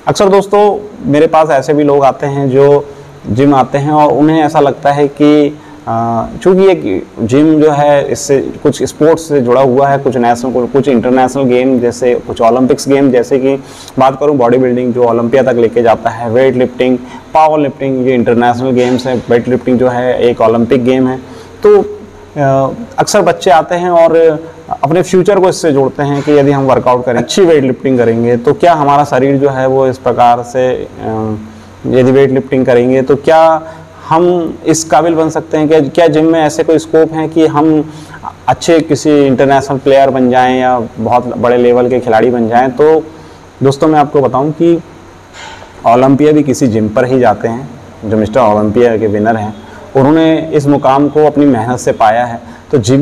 अक्सर दोस्तों मेरे पास ऐसे भी लोग आते हैं जो जिम आते हैं और उन्हें ऐसा लगता है कि चूँकि एक जिम जो है इससे कुछ स्पोर्ट्स से जुड़ा हुआ है, कुछ नेशनल कुछ इंटरनेशनल गेम जैसे कुछ ओलंपिक्स गेम, जैसे कि बात करूं बॉडी बिल्डिंग जो ओलंपिया तक लेके जाता है, वेट लिफ्टिंग, पावर लिफ्टिंग, ये इंटरनेशनल गेम्स है। वेट लिफ्टिंग जो है एक ओलंपिक गेम है। तो अक्सर बच्चे आते हैं और अपने फ्यूचर को इससे जोड़ते हैं कि यदि हम वर्कआउट करें, अच्छी वेट लिफ्टिंग करेंगे तो क्या हमारा शरीर जो है वो इस प्रकार से, यदि वेट लिफ्टिंग करेंगे तो क्या हम इस काबिल बन सकते हैं कि क्या जिम में ऐसे कोई स्कोप हैं कि हम अच्छे किसी इंटरनेशनल प्लेयर बन जाएं या बहुत बड़े लेवल के खिलाड़ी बन जाएं। तो दोस्तों मैं आपको बताऊं कि ओलंपिया भी किसी जिम पर ही जाते हैं। जो मिस्टर ओलंपिया के विनर हैं उन्होंने इस मुकाम को अपनी मेहनत से पाया है। तो जिम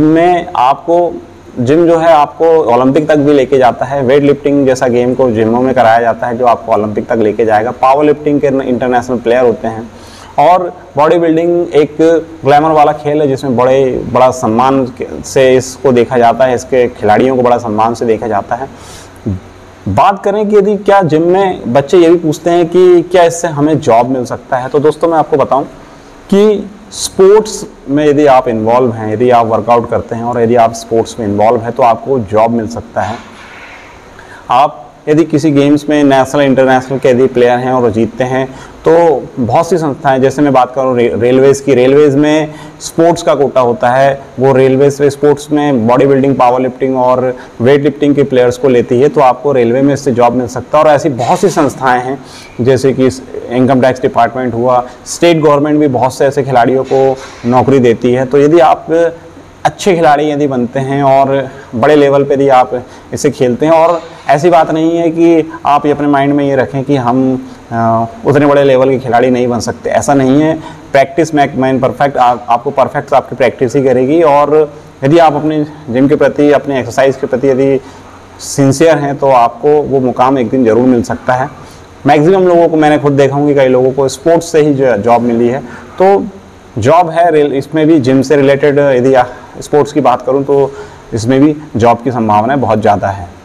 जो है आपको ओलंपिक तक भी लेके जाता है। वेट लिफ्टिंग जैसा गेम को जिमों में कराया जाता है जो आपको ओलंपिक तक लेके जाएगा। पावर लिफ्टिंग के इंटरनेशनल प्लेयर होते हैं। और बॉडी बिल्डिंग एक ग्लैमर वाला खेल है जिसमें बड़ा सम्मान से इसको देखा जाता है, इसके खिलाड़ियों को बड़ा सम्मान से देखा जाता है। बात करें कि यदि क्या जिम में बच्चे ये भी पूछते हैं कि क्या इससे हमें जॉब मिल सकता है, तो दोस्तों मैं आपको बताऊं कि स्पोर्ट्स में यदि आप इन्वॉल्व हैं, यदि आप वर्कआउट करते हैं और यदि आप स्पोर्ट्स में इन्वॉल्व हैं तो आपको जॉब मिल सकता है। आप यदि किसी गेम्स में नेशनल इंटरनेशनल के यदि प्लेयर हैं और वो जीतते हैं तो बहुत सी संस्थाएं, जैसे मैं बात करूं रेलवेज़ में स्पोर्ट्स का कोटा होता है। वो रेलवेज़ स्पोर्ट्स में बॉडी बिल्डिंग, पावर लिफ्टिंग और वेट लिफ्टिंग के प्लेयर्स को लेती है, तो आपको रेलवे में इससे जॉब मिल सकता है। और ऐसी बहुत सी संस्थाएं हैं जैसे कि इनकम टैक्स डिपार्टमेंट हुआ, स्टेट गवर्नमेंट भी बहुत से ऐसे खिलाड़ियों को नौकरी देती है। तो यदि आप अच्छे खिलाड़ी यदि बनते हैं और बड़े लेवल पे यदि आप इसे खेलते हैं, और ऐसी बात नहीं है कि आप ये अपने माइंड में ये रखें कि हम उतने बड़े लेवल के खिलाड़ी नहीं बन सकते, ऐसा नहीं है। प्रैक्टिस मैन परफेक्ट, आपको परफेक्ट आपकी प्रैक्टिस ही करेगी। और यदि आप अपने जिम के प्रति, अपने एक्सरसाइज के प्रति यदि सिंसियर हैं तो आपको वो मुकाम एक दिन ज़रूर मिल सकता है। मैक्सिमम लोगों को मैंने खुद देखा हूँ कि कई लोगों को स्पोर्ट्स से ही जॉब मिली है। तो जॉब है इसमें भी, जिम से रिलेटेड यदि स्पोर्ट्स की बात करूं तो इसमें भी जॉब की संभावना बहुत ज़्यादा है।